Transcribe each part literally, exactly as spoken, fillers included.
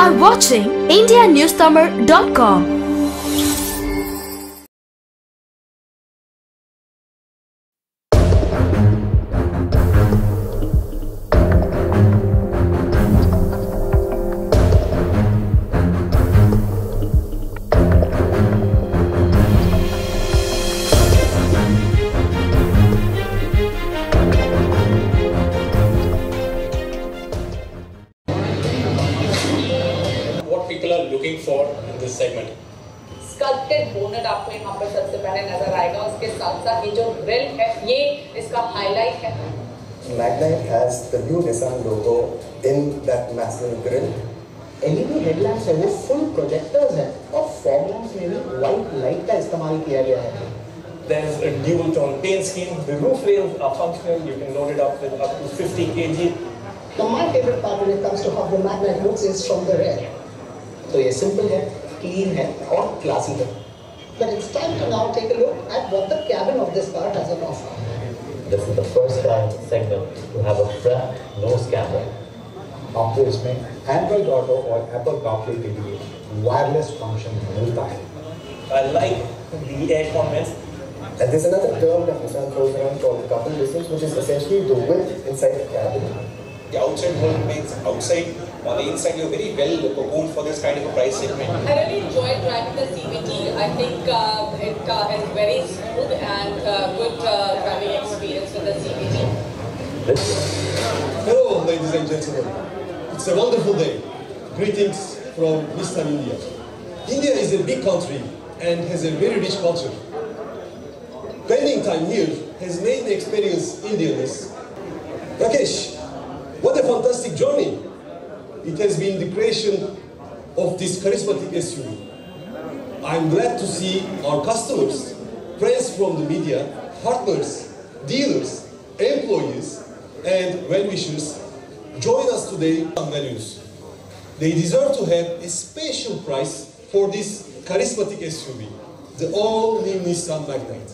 are watching India News Tamil dot com. What people are looking for in this segment? Sculpted bonnet आपको यहाँ पर सबसे पहले नजर आएगा। उसके साथ साथ ये जो ग्रिल है ये इसका हाईलाइट है। Magnite has the new Nissan logo in that massive grill. L E D headlamps है वो full projectors हैं और fog lamps में भी white light का इस्तेमाल किया गया है। There's a dual tone paint scheme. The roof rails are functional. You can load it up with up to fifty kilograms. Now my favorite part when it comes to how the Magnite looks is from the rear. तो ये simple है, clean है और classy है. But it's time to now take a look at what the cabin of this car has on offer. This is the first car in the segment to have a front nose camera. आपको इसमें Android Auto और Apple CarPlay के लिए wireless function मिलता है. I like the air comments. And there's another term that Nissan throws around called couple distance, which is essentially the width inside the cabin. The outside world makes outside, on the inside you're very well cocooned for this kind of a price segment. I really enjoyed driving the C V T. I think uh, it uh, is very smooth and uh, good uh, driving experience with the C V T. Hello, ladies and gentlemen. It's a wonderful day. Greetings from Nissan India. India is a big country and has a very rich culture. Spending time here has made me experience Indianness. Rakesh, what a fantastic journey! It has been the creation of this charismatic S U V. I'm glad to see our customers, friends from the media, partners, dealers, employees, and well-wishers join us today on values. They deserve to have a special price for this charismatic S U V, the all-new Nissan Magnite.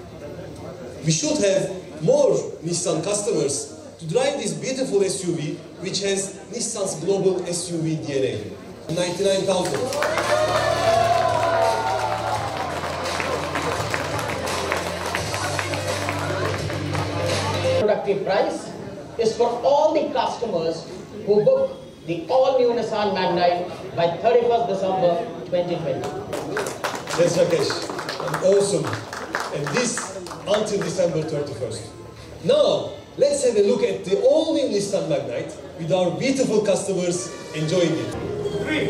We should have more Nissan customers to drive this beautiful S U V, which has Nissan's global S U V D N A. ninety-nine thousand. Productive price is for all the customers who book the all-new Nissan Magnite by thirty-first December twenty twenty. Yes, Rakesh, and awesome. And this until December thirty-first. Now, let's have a look at the all-new Nissan Magnite with our beautiful customers enjoying it. Three,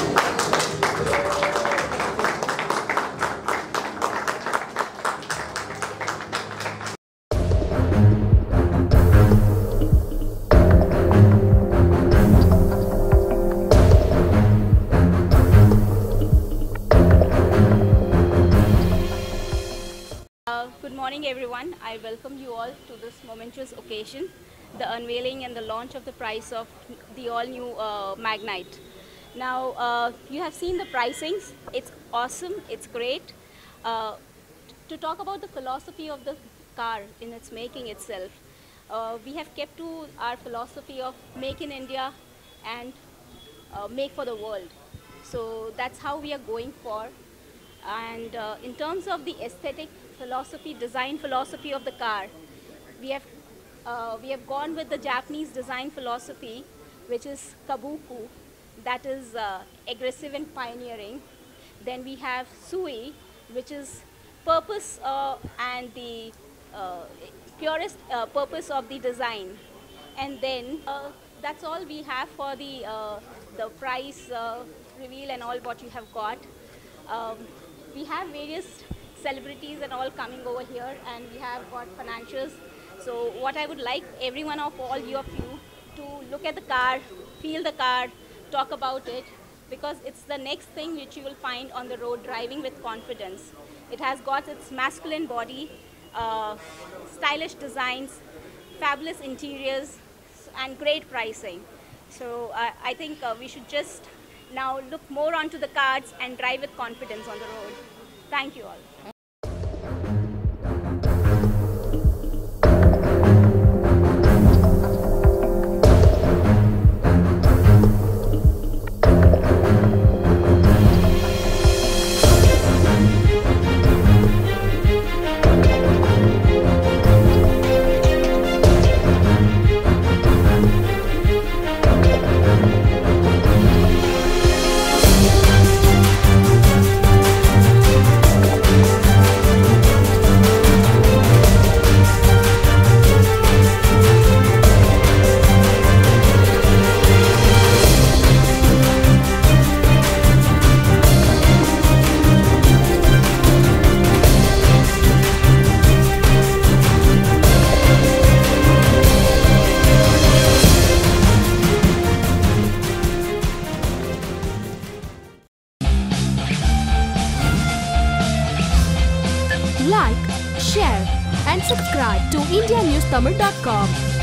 Good morning everyone. I welcome you all to this momentous occasion, the unveiling and the launch of the price of the all-new uh, Magnite. Now uh, you have seen the pricings. It's awesome, it's great. Uh, to talk about the philosophy of the car in its making itself, uh, we have kept to our philosophy of make in India and uh, make for the world. So that's how we are going for. And uh, in terms of the aesthetic philosophy, design philosophy of the car, we have uh, we have gone with the Japanese design philosophy, which is kabuku, that is uh, aggressive and pioneering. Then we have sui, which is purpose uh, and the uh, purest uh, purpose of the design. And then uh, that's all we have for the uh, the price uh, reveal and all what you have got. Um, we have various celebrities and all coming over here, and we have got financials. So what I would like every one of all you of you to look at the car, feel the car, talk about it, because it's the next thing which you will find on the road driving with confidence. It has got its masculine body, uh, stylish designs, fabulous interiors, and great pricing. So uh, I think uh, we should just now look more onto the cars and drive with confidence on the road. Thank you all. you tamil dot com.